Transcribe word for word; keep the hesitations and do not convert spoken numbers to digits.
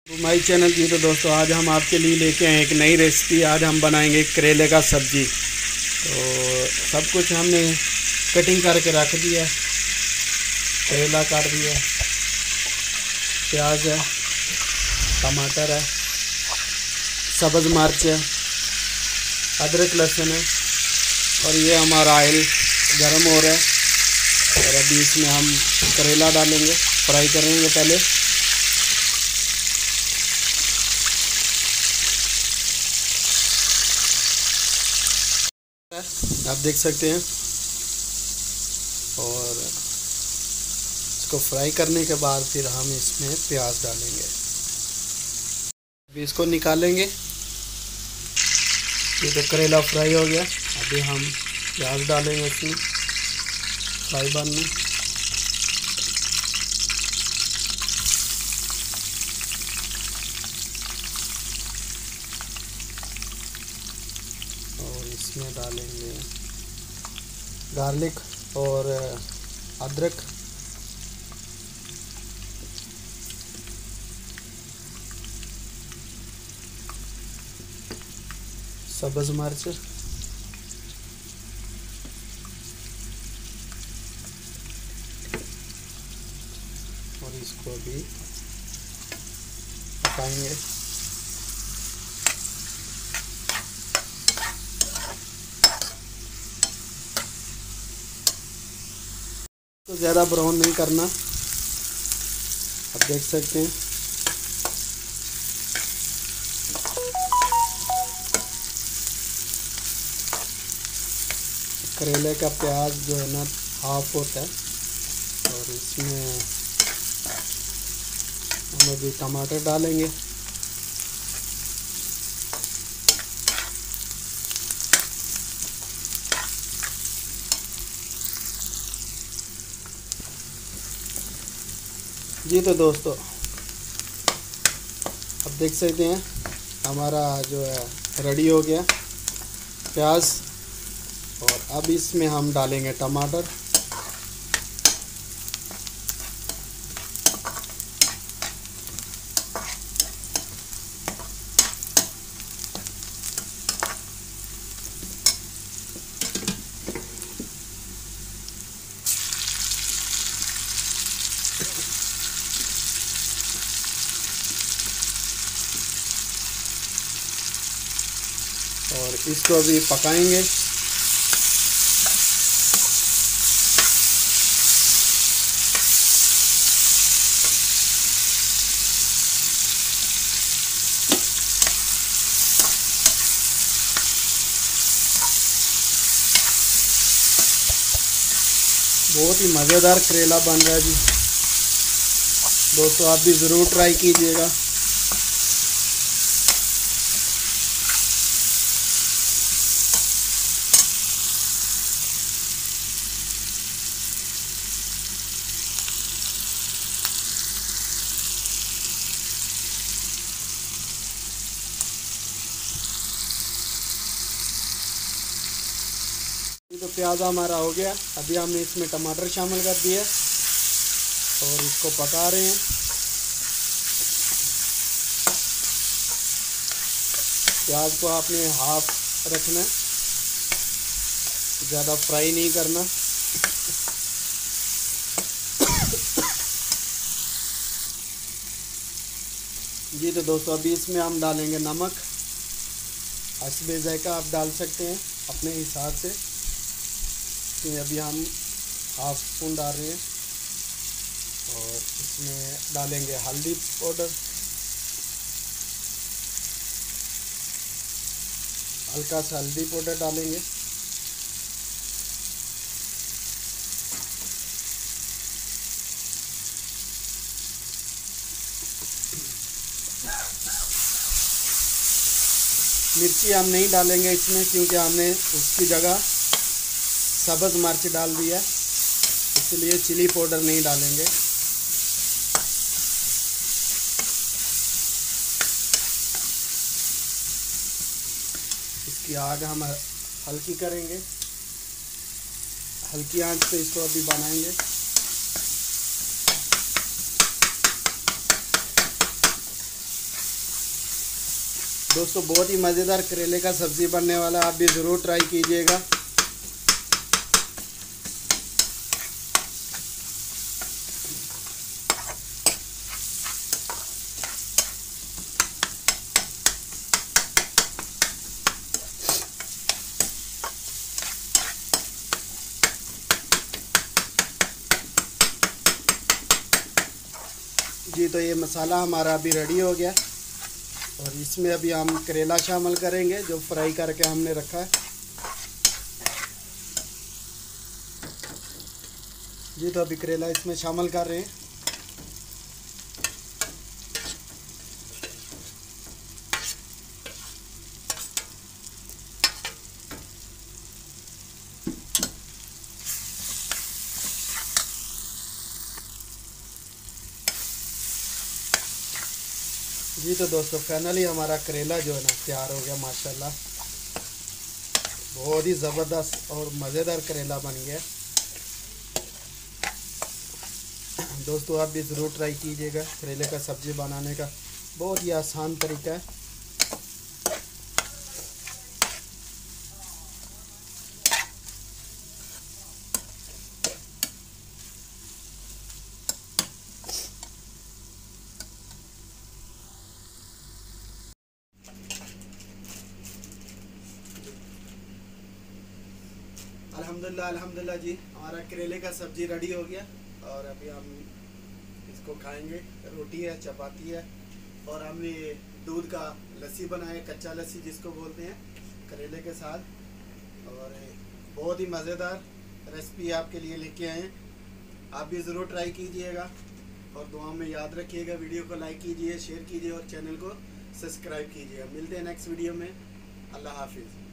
तो my channel की तो दोस्तों आज हम आपके लिए लेके आए एक नई रेसिपी। आज हम बनाएंगे करेले का सब्ज़ी। तो सब कुछ हमने कटिंग करके रख दिया, करेला काट दिया, प्याज है, टमाटर है, सब्ज़ मिर्च है, अदरक लहसुन है और ये हमारा ऑयल गर्म हो रहा है। और अभी इसमें हम करेला डालेंगे, फ्राई करेंगे पहले। आप देख सकते हैं। और इसको फ्राई करने के बाद फिर हम इसमें प्याज डालेंगे। अभी इसको निकालेंगे। ये तो करेला फ्राई हो गया। अभी हम प्याज डालेंगे इसमें फ्राई पैन में। और इसमें डालेंगे गार्लिक और अदरक, सब्ज़ मिर्च, और इसको भी पकाएंगे। तो ज़्यादा ब्राउन नहीं करना। आप देख सकते हैं। करेले का प्याज जो है ना हाफ होता है। और इसमें हम अभी टमाटर डालेंगे। जी तो दोस्तों अब देख सकते हैं हमारा जो है रेडी हो गया प्याज। और अब इसमें हम डालेंगे टमाटर। और इसको भी पकाएंगे। बहुत ही मज़ेदार करेला बन रहा है जी। दोस्तों आप भी ज़रूर ट्राई कीजिएगा। तो प्याज हमारा हो गया। अभी हमने इसमें टमाटर शामिल कर दिया और इसको पका रहे हैं। प्याज को आपने हाफ रखना है, ज़्यादा फ्राई नहीं करना। जी तो दोस्तों अभी इसमें हम डालेंगे नमक। हस्बे ज़ायका आप डाल सकते हैं अपने हिसाब से। तो अभी हम हाफ स्पून डाल रहे हैं। और इसमें डालेंगे हल्दी पाउडर, हल्का सा हल्दी पाउडर डालेंगे। मिर्ची हम नहीं डालेंगे इसमें, क्योंकि हमने उसकी जगह सब्ज़ मिर्च डाल दिया, इसलिए चिली पाउडर नहीं डालेंगे। इसकी आग हम हल्की करेंगे, हल्की आंच पे इसको अभी बनाएंगे। दोस्तों बहुत ही मज़ेदार करेले का सब्ज़ी बनने वाला है, आप भी ज़रूर ट्राई कीजिएगा। जी तो ये मसाला हमारा अभी रेडी हो गया और इसमें अभी हम करेला शामिल करेंगे जो फ्राई करके हमने रखा है। जी तो अभी करेला इसमें शामिल कर रहे हैं। जी तो दोस्तों फाइनली हमारा करेला जो है ना तैयार हो गया माशाल्लाह। बहुत ही ज़बरदस्त और मज़ेदार करेला बन गया। दोस्तों आप भी ज़रूर ट्राई कीजिएगा, करेले का सब्ज़ी बनाने का बहुत ही आसान तरीका है। अल्हम्दुलिल्लाह अल्हम्दुलिल्लाह जी हमारा करेले का सब्ज़ी रेडी हो गया और अभी हम इसको खाएंगे। रोटी है, चपाती है और हमने दूध का लस्सी बनाया, कच्चा लस्सी जिसको बोलते हैं, करेले के साथ। और बहुत ही मज़ेदार रेसिपी आपके लिए लेके आए हैं, आप भी ज़रूर ट्राई कीजिएगा और दुआ में याद रखिएगा। वीडियो को लाइक कीजिए, शेयर कीजिए और चैनल को सब्सक्राइब कीजिएगा। मिलते हैं नेक्स्ट वीडियो में। अल्लाह हाफिज़।